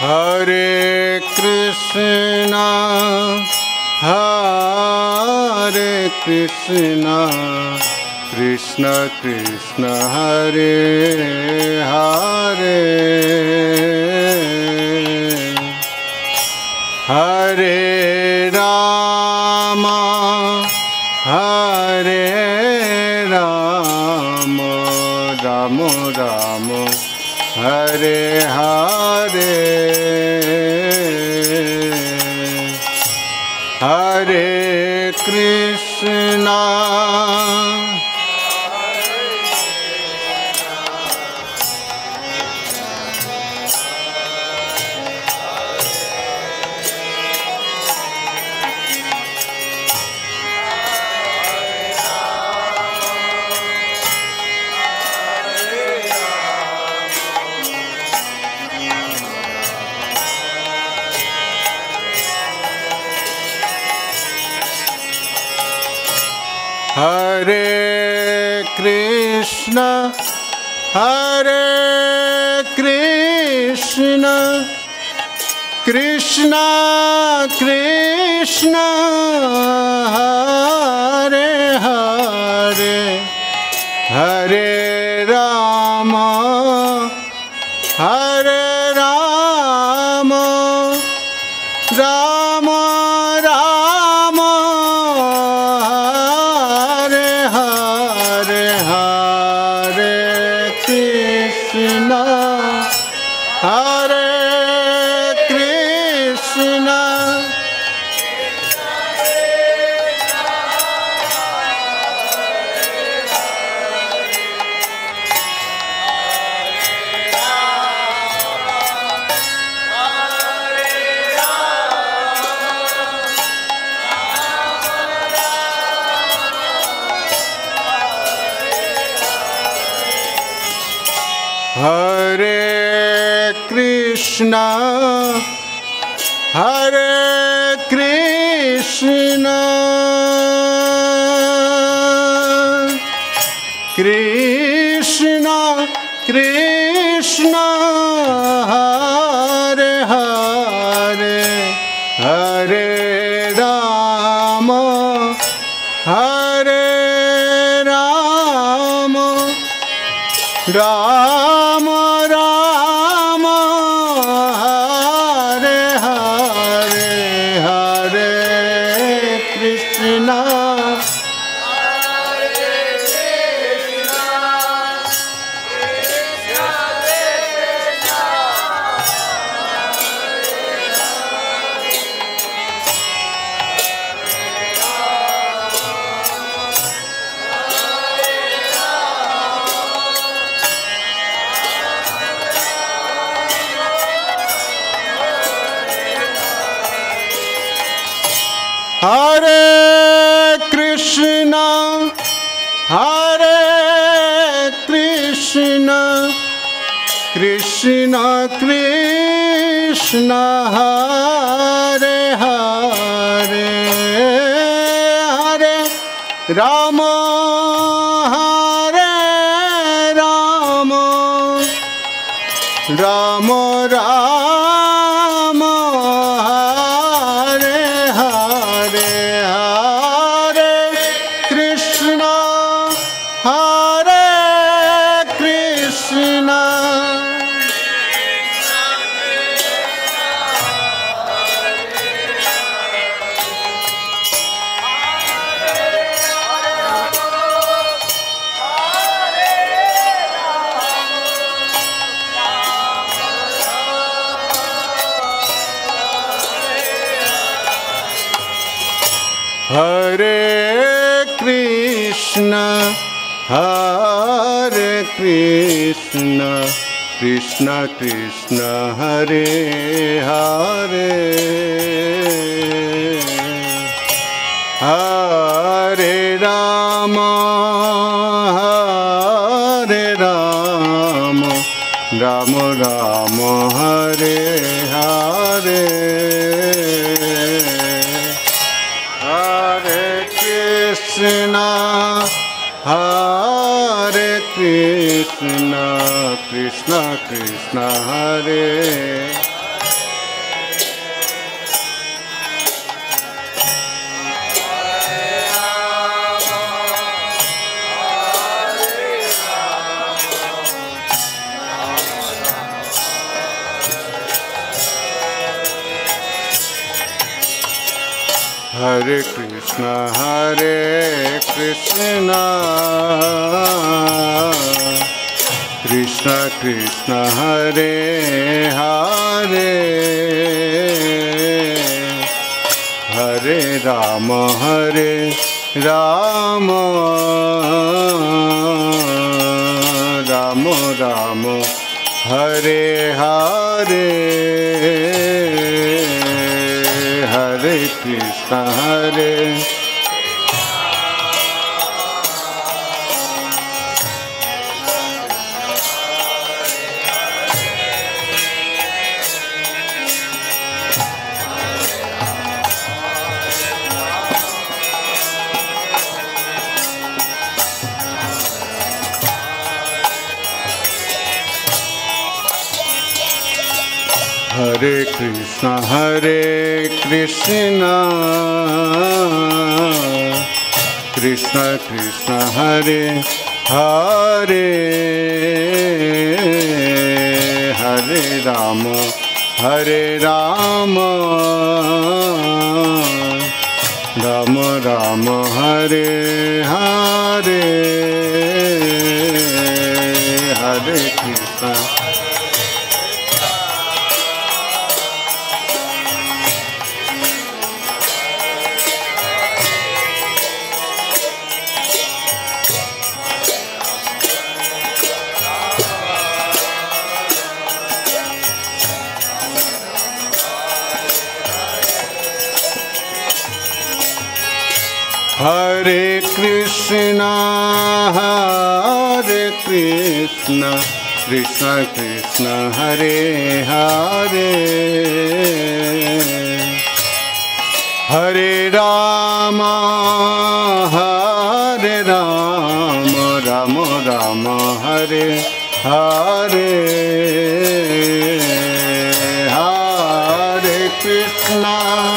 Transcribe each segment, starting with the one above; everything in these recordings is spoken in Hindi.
Hare Krishna, Hare Krishna, Krishna Krishna, Hare Hare, Hare Rama, Hare Rama, Rama Rama, Hare Hare, Hare Krishna, Hare Krishna, Hare Krishna, Krishna Krishna, Hare Hare, Hare Rama, Hare Rama, Rama Rama, Hare Krishna, Hare Krishna, Hare Krishna, Hare Krishna, Krishna Krishna, Hare Hare, Hare Rama, Hare Rama, Rama Rama, Hare Hare, Hare Krishna, Hare Krishna, Krishna Krishna, Hare Krishna, Hare Krishna, Krishna Krishna, Hare Hare, Hare Rama, Hare Rama, Rama Rama, Hare Hare, Hare Krishna, Hare Krishna, Hare Krishna, Hare Krishna, Krishna Krishna, Hare Hare, Hare Rama, Hare Rama, Rama Rama, Hare Hare, Hare Krishna, Hare Krishna, Krishna Krishna, Hare Hare Krishna Krishna Krishna Hare Hare Hare Rama Rama Rama Hare Hare Hare Krishna Hare Krishna Krishna Krishna Hare Hare Hare Rama Rama Rama Hare Hare Hare Krishna Hare Krishna Krishna Krishna Hare Hare Hare Rama Rama Rama Hare Hare Hare Krishna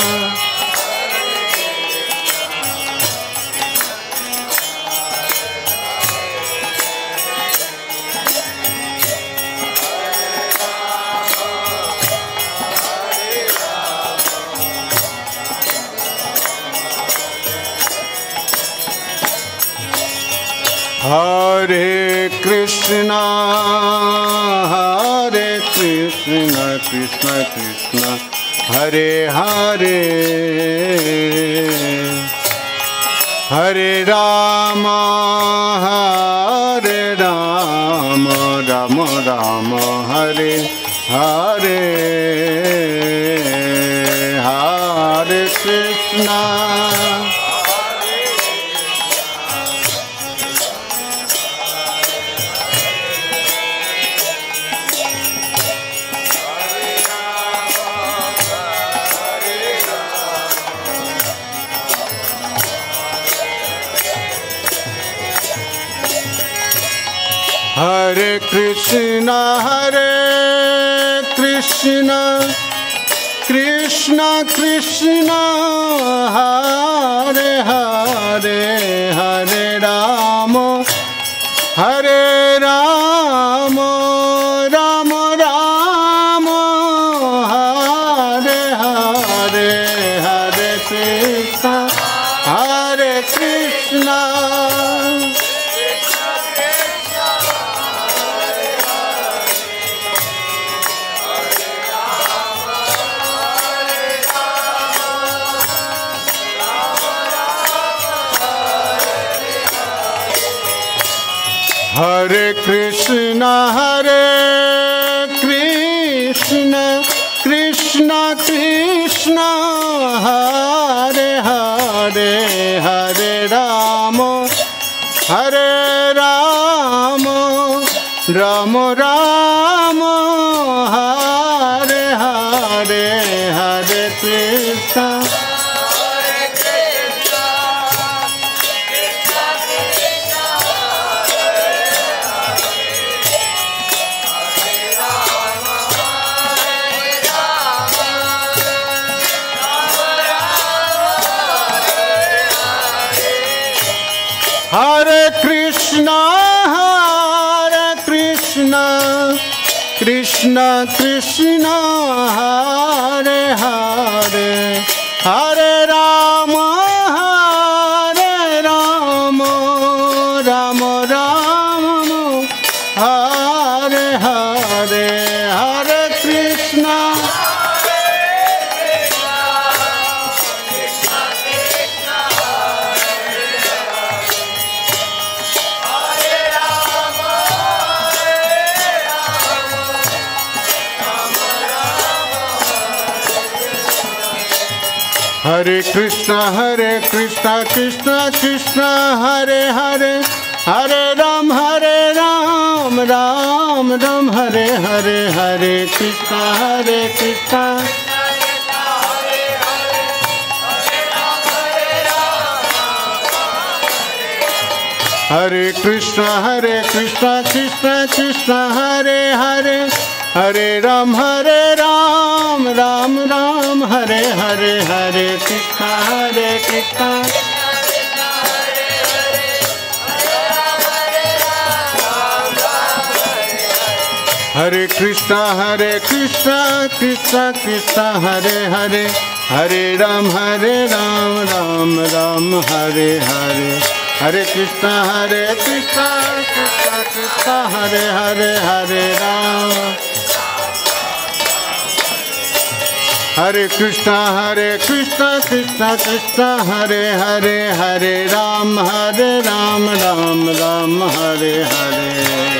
Hare Krishna Krishna Krishna Hare Hare Hare Rama Rama Rama Hare Hare Hare Krishna Hare Krishna Krishna Krishna Hare Hare Hare Rama Rama Rama Hare Hare Hare Krishna Hare Krishna Krishna Krishna Hare Hare Hare Rama Rama Rama Hare Hare Hare Krishna Hare Krishna Krishna Krishna Hare Hare Hare Rama Hare Krishna Krishna Krishna Hare Hare, Hare Ram Ram Ram Hare Hare, Hare Krishna Krishna. Hare Krishna Krishna Krishna Hare Hare, Hare Ram Ram Ram Hare Hare, Hare Krishna Krishna. Hare Krishna Krishna Krishna Hare Hare, Hare Ram Ram Ram Hare Hare, Hare Krishna Krishna Krishna Hare Hare, Hare Ram. Hare Krishna Krishna Krishna Hare Hare, Hare Ram Ram Ram Hare Hare.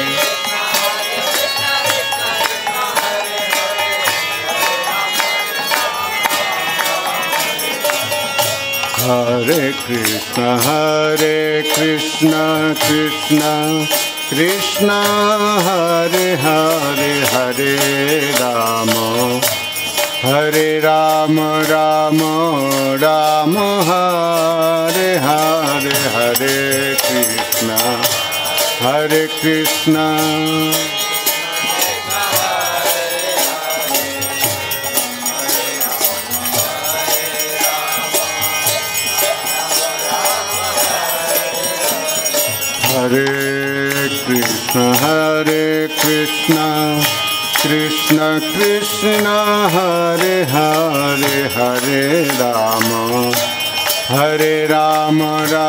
Hare Krishna Krishna Krishna Hare Hare, Hare Rama Ram Ram Hare Hare, Hare Krishna Krishna. Hare Krishna Krishna Krishna Hare Hare, Hare Rama Ram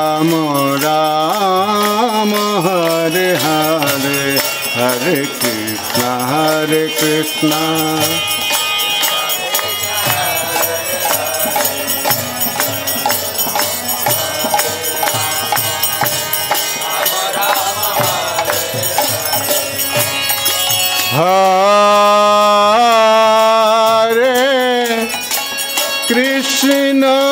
Ram Hare Hare, Hare Krishna Krishna. Hare Krishna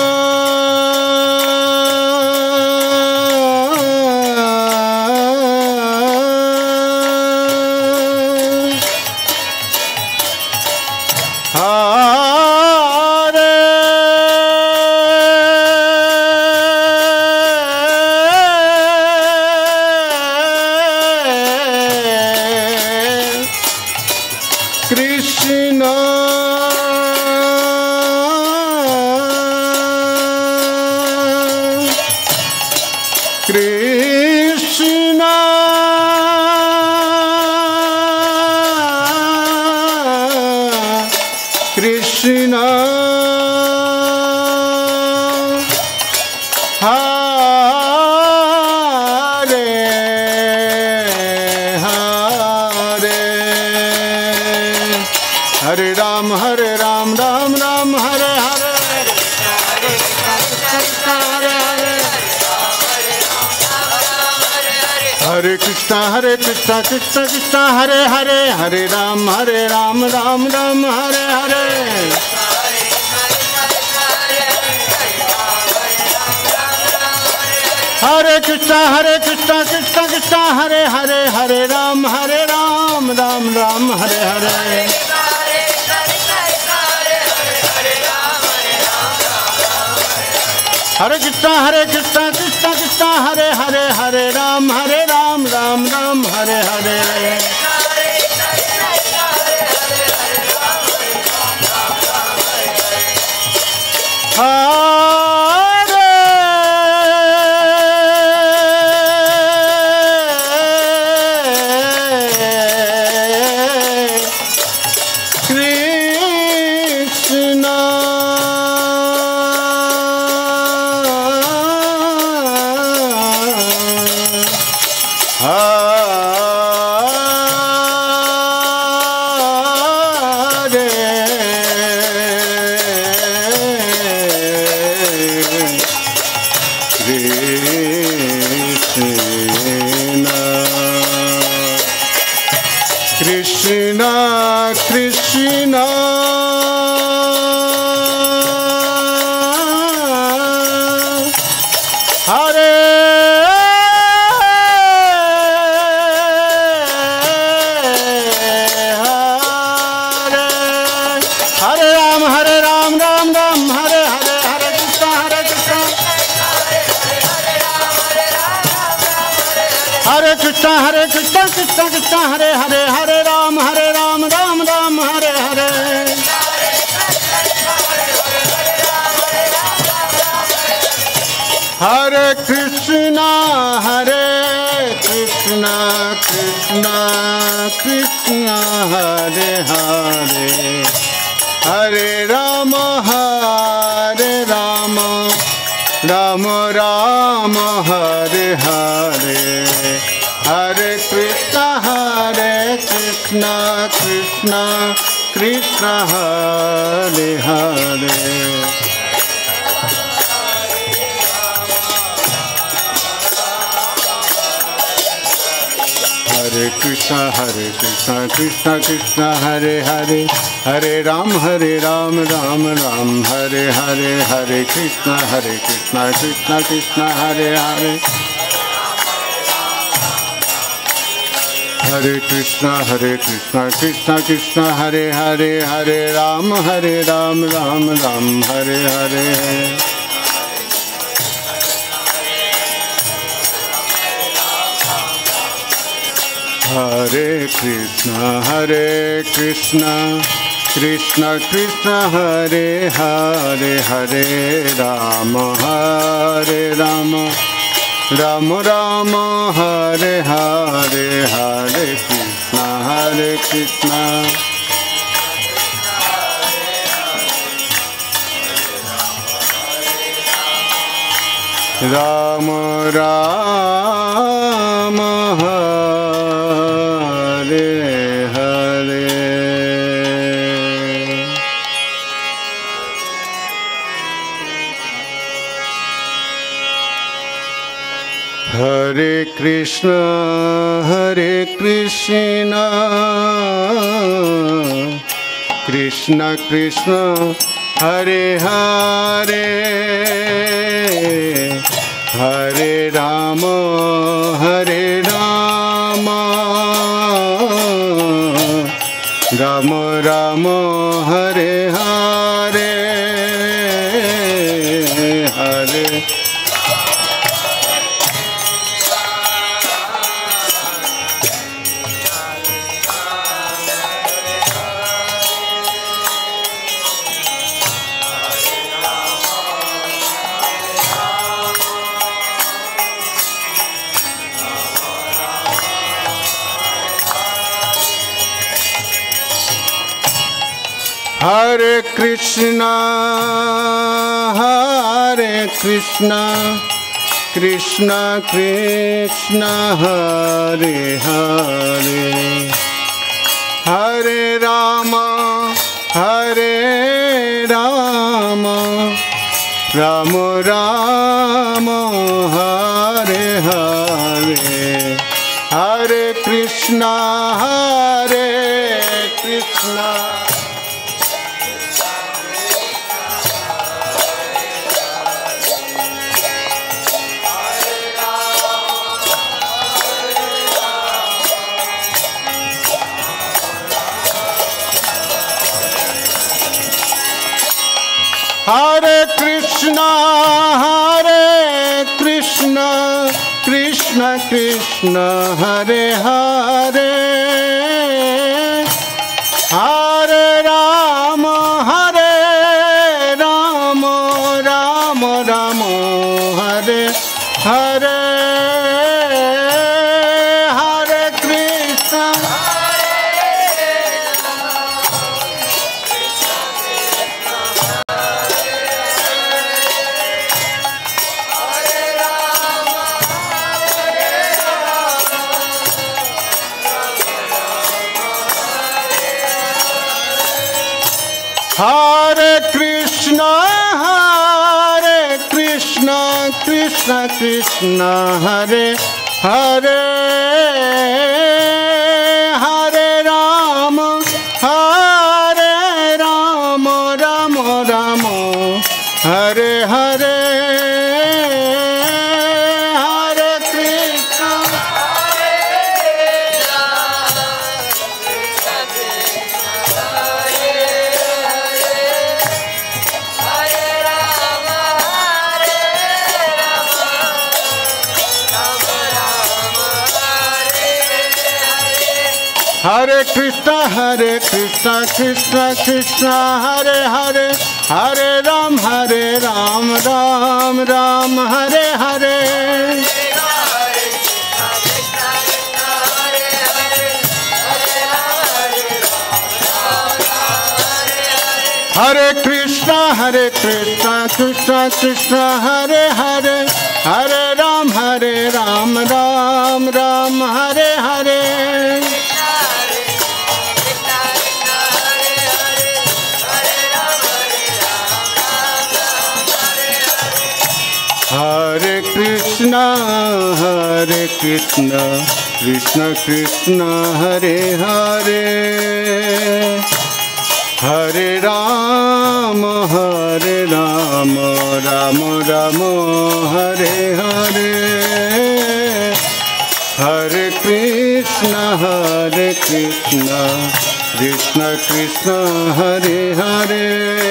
Hare Krishna Krishna Hare Hare, Hare Ram Ram Ram Hare Hare. Hare Krishna Krishna Hare Hare, Hare Ram Ram Ram Hare Hare. Hare Krishna Krishna Hare Hare, Hare Ram Ram Ram Hare Hare. Krishna Hare Hare Ram Ram Ram Hare Hare Hare Krishna Hare Krishna Krishna Krishna Hare Hare Hare Ram Ram Ram Hare Hare Hare Krishna Krishna Krishna Hare Hare Hare Ram Ram Ram Hare Hare Hare Krishna Krishna Krishna Hare Hare Hare Krishna Krishna Krishna Hare Hare Hare Ram Ram Hare Hare Hare Krishna Krishna Krishna Hare Hare Hare Krishna Krishna Krishna Hare Hare Hare Ram Ram Hare Hare Hare Krishna Krishna Krishna Hare Hare Hare Ram Ram Hare Hare Hare Krishna Ram Hare Hare Hare Krishna Krishna Krishna Hare Hare Hare Ram Ram Hare Hare Hare Hare Krishna Krishna Krishna Hare Hare Hare Ram Ram Hare Hare Hare Krishna Hare Krishna Krishna Krishna Hare Hare Hare Ram Ram Hare Hare Hare Krishna Hare Krishna Krishna Krishna Hare Hare Hare Ram Ram Hare Hare Hare Krishna Krishna Krishna Hare Hare, Hare Ram Ram Ram Hare Hare. Hare Krishna Krishna Krishna Hare Hare, Hare Ram Ram Ram Hare Hare. Hare Krishna Krishna Krishna Hare Hare, Hare Ram Ram Ram Hare Hare. Hare Krishna Krishna Krishna Hare Hare,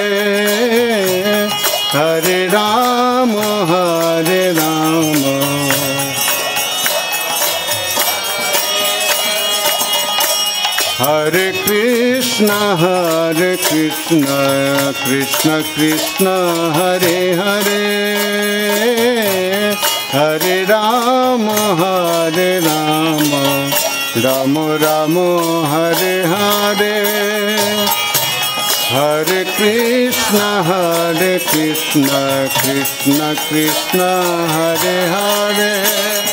Hare Ram Ram. Hare Krishna Krishna Krishna Hare Hare, Hare Ram Ram Ram Hare Hare. Hare Krishna Krishna Krishna Hare Hare.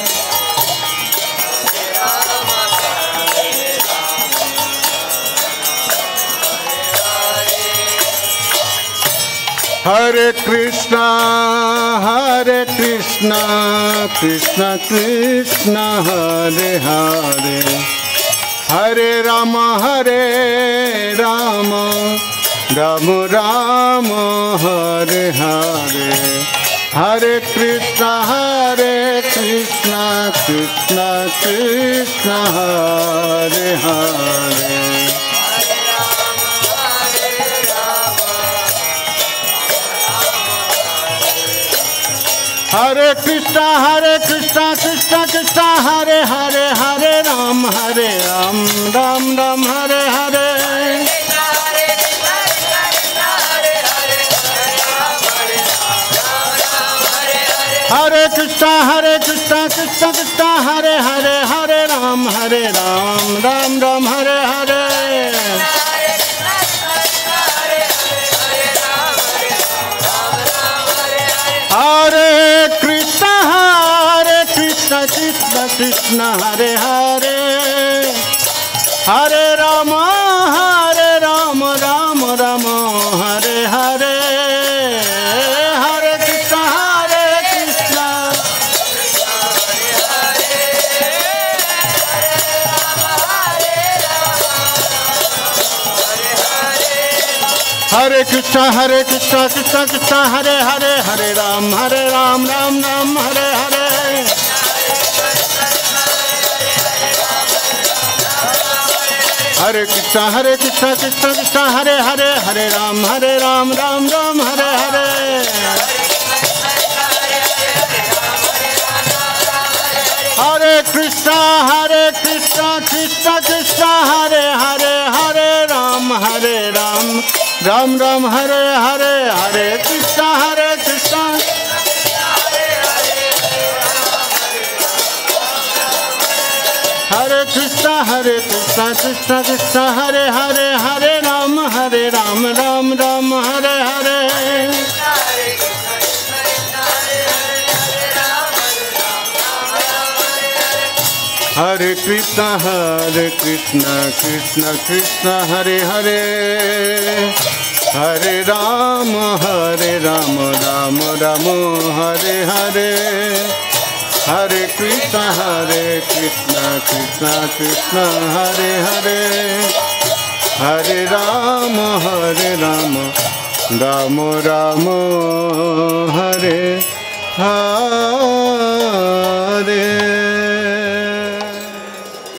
Hare Krishna Krishna Krishna Hare Hare, Hare Rama Rama Rama Hare Hare. Hare Krishna Krishna Krishna Hare Hare. Hare Krishna Krishna Krishna Hare Hare, Hare Ram Ram Ram Hare Hare. Hare Krishna Krishna Krishna Hare Hare, Hare Ram Ram Ram Hare Hare. Hare Krishna Krishna Hare Hare, Hare Rama Ram Ram Hare Hare. Hare Krishna Hare Krishna Krishna Hare Hare, Hare Ram Ram Ram Hare Hare. Hare Krishna Krishna Hare Hare, Hare Ram Ram Ram Hare Hare. Hare Krishna Krishna Krishna Hare Hare, Hare Ram Ram Ram Hare Hare. Hare Krishna Hare Krishna Krishna Hare Hare, Hare Ram Ram Ram Hare Hare. Hare Krishna Krishna Krishna Hare Hare, Hare Ram Ram Ram Hare Hare. Hare Krishna Krishna Krishna Hare Hare, Hare Ram Ram Ram Hare Hare.